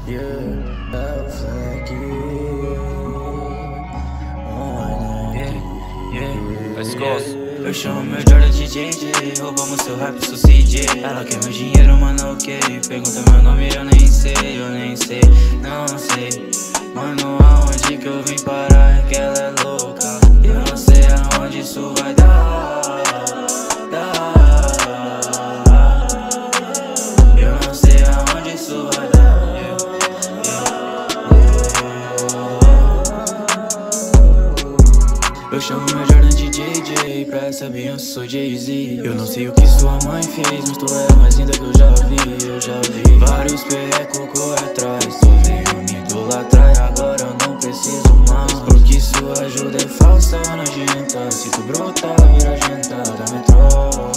Yeah, é o fleck. Let's go. Eu chamo meu Jordan de JJ, roubamos seu rap, sou CJ. Ela quer meu dinheiro, mano, ok. Pergunta meu nome, eu nem sei, não sei. Mano, aonde que eu vim parar, é que ela é louca. Eu não sei aonde isso vai dar. Eu não sei aonde isso vai dar. Eu chamo meu Jordan de JJ, pra essa Beyoncé sou Jay-Z. Eu não sei o que sua mãe fez, mas tu é a mais linda que eu já vi. Vários perrecos corre atrás, tu veio me idolatrar e agora eu não preciso mais. Porque sua ajuda é falsa, não adianta. Se tu brotar, vira janta da metrô.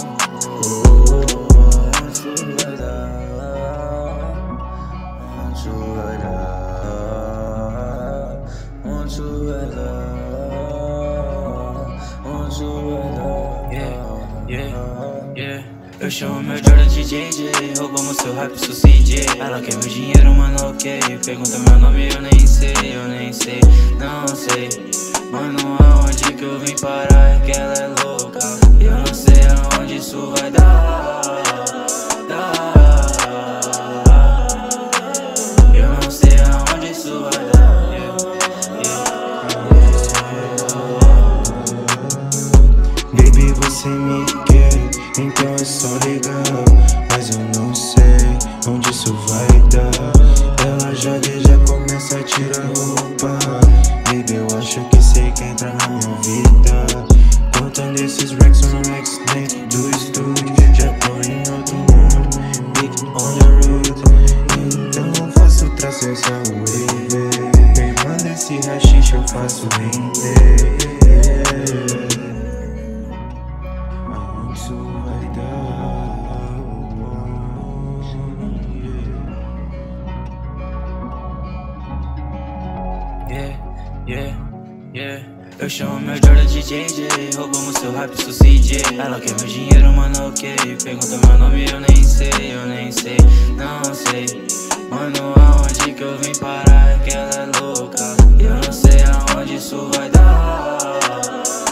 Onde vai dar? Onde vai dar? Onde vai dar? Yeah. Eu chamo meu Jordan de JJ, roubamos seu rap, sou CJ. Ela quer meu dinheiro, mano, ok. Pergunta meu nome, eu nem sei, não sei. Mano, aonde que eu vim parar, é que ela é louca. Eu não sei aonde isso vai dar. Eu não sei aonde isso vai dar. Baby, você me quer, então é só ligar. Mas eu não sei onde isso vai dar. Ela já começa a tirar roupa. Baby, eu acho que sei que entra na minha vida. Contando esses racks on racks dentro do estúdio. Já tô em outro mundo, big on the road. Então eu faço traço essa wave. Me manda esse rachixe, eu faço render. Isso vai dar. Yeah. Eu chamo meu Jordan de JJ, roubamos seu rap, sou CJ. Ela quer meu dinheiro, mano, ok. Pergunta meu nome, eu nem sei, não sei. Mano, aonde que eu vim parar, é que ela é louca. Eu não sei aonde isso vai dar.